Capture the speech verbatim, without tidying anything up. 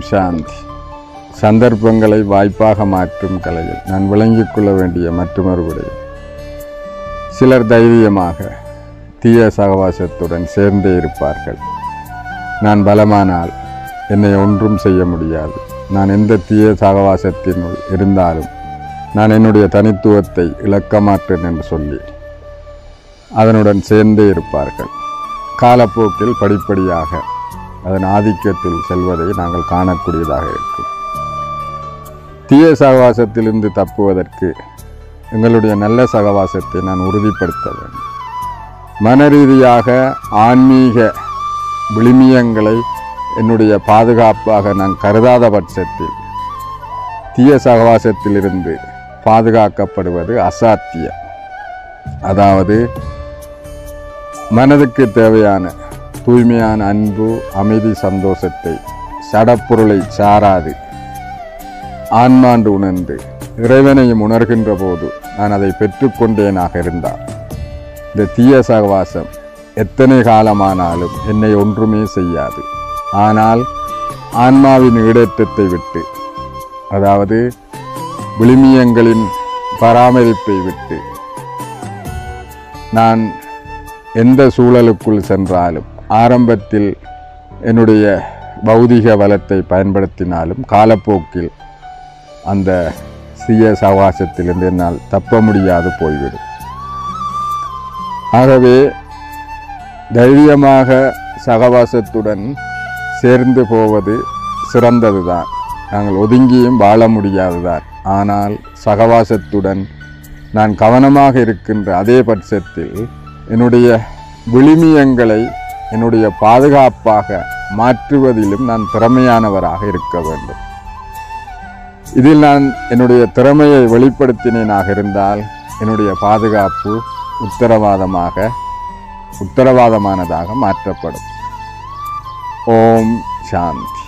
சாந்தி. சந்தர்ப்பங்களை வாய்ப்பாக மாற்றும் கலையில் நான் விளங்கிக் கொள்ள வேண்டிய மற்றொரு விடை. சிலர் தைரியமாக தீய சகவாசத்துடன் சேர்ந்தே இருப்பார்கள். நான் பலமானால் என்னை ஒன்றும் செய்ய முடியாது, நான் எந்த தீய சகவாசத்தினுள் இருந்தாலும் நான் என்னுடைய தனித்துவத்தை இழக்க மாட்டேன் என்று சொல்லி அதனுடன் சேர்ந்தே இருப்பார்கள். காலப்போக்கில் படிப்படியாக அதன் ஆதிக்கத்தில் செல்வதை நாங்கள் காணக்கூடியதாக இருக்கும். தீய சகவாசத்திலிருந்து தப்புவதற்கு எங்களுடைய நல்ல சகவாசத்தை நான் உறுதிப்படுத்த வேண்டும். மனரீதியாக ஆன்மீக விழுமியங்களை என்னுடைய பாதுகாப்பாக நான் கருதாத பட்சத்தில் தீய சகவாசத்திலிருந்து பாதுகாக்கப்படுவது அசாத்தியம். அதாவது மனதுக்கு தேவையான தூய்மையான அன்பு, அமைதி, சந்தோஷத்தை சடப்பொருளை சாராது ஆன்மாண்டு உணர்ந்து இறைவனையும் உணர்கின்ற போது நான் அதை பெற்றுக்கொண்டேனாக இருந்தால் இந்த தீய சகவாசம் எத்தனை காலமானாலும் என்னை ஒன்றுமே செய்யாது. ஆனால் ஆன்மாவின் ஈடேற்றத்தை விட்டு, அதாவது விழுமியங்களின் பராமரிப்பை விட்டு நான் எந்த சூழலுக்குள் சென்றாலும், ஆரம்பத்தில் என்னுடைய பௌதிக பலத்தை பயன்படுத்தினாலும் காலப்போக்கில் அந்த தீய சகவாசத்திலிருந்து என்னால் தப்ப முடியாது போய்விடும். ஆகவே தைரியமாக சகவாசத்துடன் சேர்ந்து போவது சிறந்ததுதான். நாங்கள் ஒதுங்கியும் வாழ முடியாதுதான். ஆனால் சகவாசத்துடன் நான் கவனமாக இருக்கின்ற அதே பட்சத்தில் என்னுடைய விழுமியங்களை என்னுடைய பாதுகாப்பாக மாற்றுவதிலும் நான் திறமையானவராக இருக்க வேண்டும். இதில் நான் என்னுடைய திறமையை வெளிப்படுத்தினேனாக இருந்தால் என்னுடைய பாதுகாப்பு உத்தரவாதமாக உத்தரவாதமானதாக மாற்றப்படும். ஓம் சாந்தி.